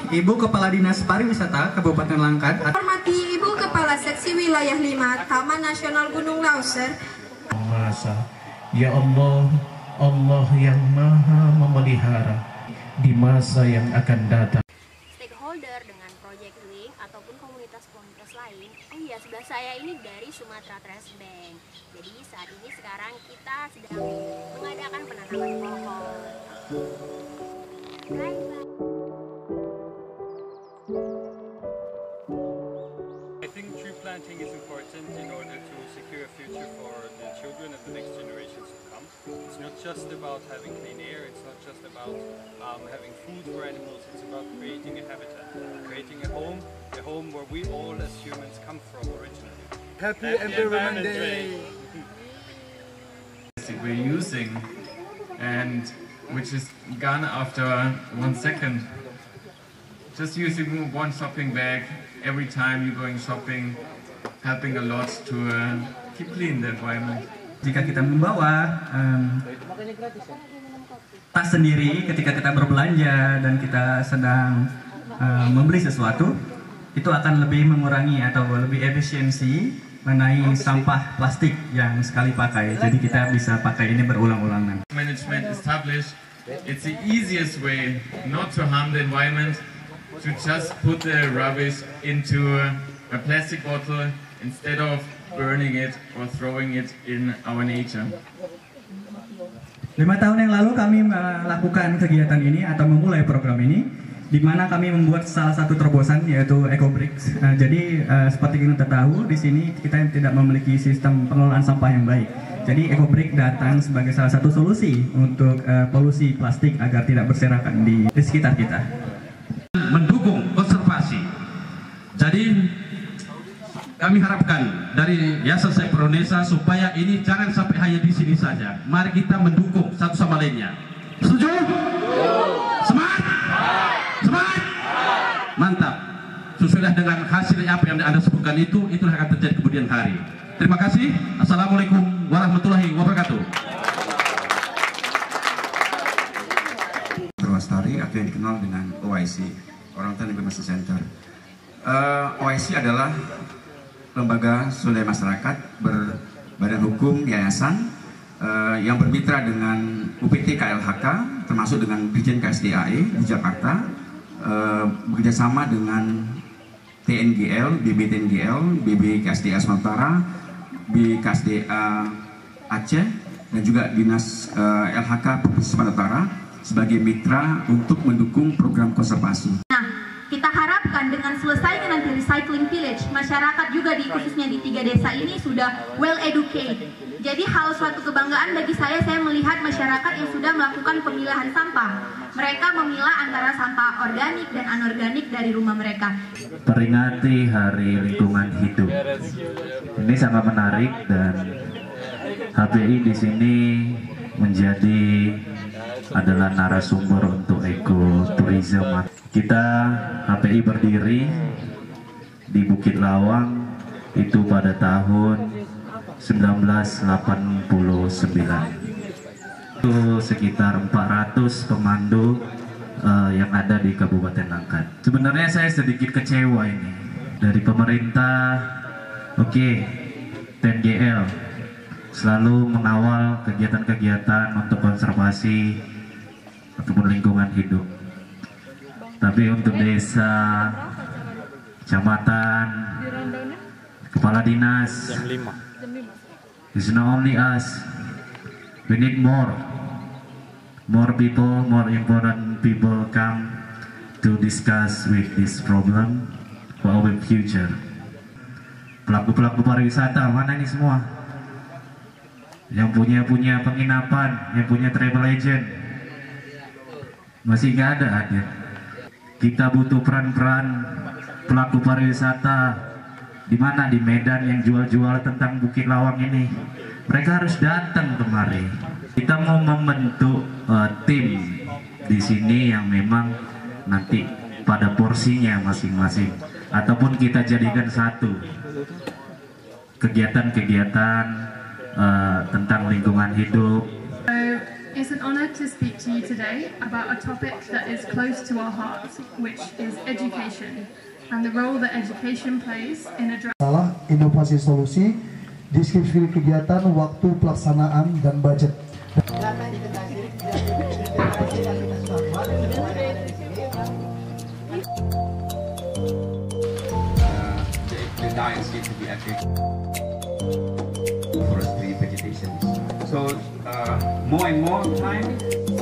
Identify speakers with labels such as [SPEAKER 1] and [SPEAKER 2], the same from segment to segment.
[SPEAKER 1] Ibu Kepala Dinas Pariwisata Kabupaten Langkat.
[SPEAKER 2] Hormati Ibu Kepala Seksi Wilayah 5 Taman Nasional Gunung Leuser.
[SPEAKER 3] Ya Allah, Allah yang maha memelihara di masa yang akan datang.
[SPEAKER 4] Stakeholder dengan Project Link ataupun komunitas-komunitas lain. Oh iya, sebelah saya ini dari Sumatra Trust Bank. Jadi saat ini sekarang kita sedang mengadakan penanaman pohon.
[SPEAKER 5] I think tree planting is important in order to secure a future for the children and the next generations to come. It's not just about having clean air, it's not just about having food for animals, it's about creating a habitat, creating a home where we all as humans come from originally.
[SPEAKER 6] Happy Environment Day!
[SPEAKER 7] We're using and which is gone after 1 second. Just using one shopping bag every time you're going shopping, helping a lot to keep clean the environment.
[SPEAKER 1] Jika kita membawa tas sendiri ketika kita berbelanja dan kita sedang membeli sesuatu, itu akan lebih mengurangi atau lebih efisiensi mengenai sampah plastik yang sekali pakai. Jadi kita bisa pakai ini berulang-ulang.
[SPEAKER 7] Management established, it's the easiest way not to harm the environment, to just put the rubbish into a plastic bottle instead of burning it or throwing it in our nature.
[SPEAKER 1] 5 tahun yang lalu kami melakukan kegiatan ini atau memulai program ini, di mana kami membuat salah satu terobosan yaitu EcoBricks. Jadi seperti kita tahu di sini kita tidak memiliki sistem pengelolaan sampah yang baik. Jadi EcoBrick datang sebagai salah satu solusi untuk polusi plastik agar tidak berserakan di sekitar kita.
[SPEAKER 8] Mendukung konservasi. Jadi kami harapkan dari Yayasan Saipronesa supaya ini jangan sampai hanya di sini saja. Mari kita mendukung satu sama lainnya. Setuju? Semangat! Semangat! Mantap. Sesuai dengan hasil apa yang Anda sebutkan itulah akan terjadi kemudian hari. Terima kasih. Assalamualaikum warahmatullahi wabarakatuh.
[SPEAKER 9] Lestari atau yang dikenal dengan OIC, Orangutan Information Center. OIC adalah lembaga swadaya masyarakat berbadan hukum yayasan yang bermitra dengan UPT KLHK, termasuk dengan Dirjen KSDAE di Jakarta, bekerjasama dengan TNGL, BBTNGL, BB KSDA Sumatera, BKSDA Aceh, dan juga Dinas LHK Provinsi Sumatera Utara sebagai mitra untuk mendukung program konservasi.
[SPEAKER 10] Nah, kita harapkan dengan selesainya nanti recycling village, masyarakat juga khususnya di 3 desa ini sudah well educated. Jadi hal suatu kebanggaan bagi saya melihat masyarakat yang sudah melakukan pemilahan sampah. Mereka memilah antara sampah organik dan anorganik dari rumah mereka.
[SPEAKER 3] Peringati Hari Lingkungan Hidup. Ini sangat menarik dan HPI di sini menjadi adalah narasumber untuk ekoturisme. Kita HPI berdiri di Bukit Lawang itu pada tahun 1989. Itu sekitar 400 pemandu yang ada di Kabupaten Langkat. Sebenarnya saya sedikit kecewa ini dari pemerintah. TNGL selalu mengawal kegiatan-kegiatan untuk konservasi ataupun lingkungan hidup. Tapi untuk desa, kecamatan, kepala dinas, it's not only us. We need more people, more important people come to discuss with this problem for our future. Pelaku-pelaku pariwisata mana ini semua? Yang punya penginapan, yang punya travel agent, masih nggak ada hadir. Kita butuh peran-peran pelaku pariwisata di mana di Medan yang jual-jual tentang Bukit Lawang ini. Mereka harus datang kemari. Kita mau membentuk tim di sini yang memang nanti pada porsinya masing-masing, ataupun kita jadikan satu kegiatan-kegiatan tentang lingkungan hidup.
[SPEAKER 11] As It's an honor to speak to you today about a topic that is close to our hearts, which is education, and the role that education plays in addressing
[SPEAKER 12] inovasi solusi, deskripsi kegiatan, waktu pelaksanaan, dan budget.
[SPEAKER 9] The diets need to be active. Forestry vegetation. So more and more time.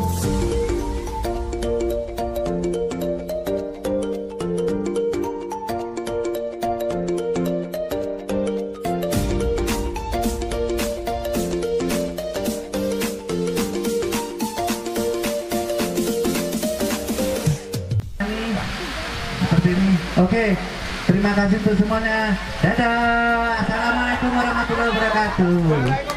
[SPEAKER 13] Seperti ini. Oke, terima kasih untuk semuanya. Dadah. Assalamualaikum warahmatullahi wabarakatuh.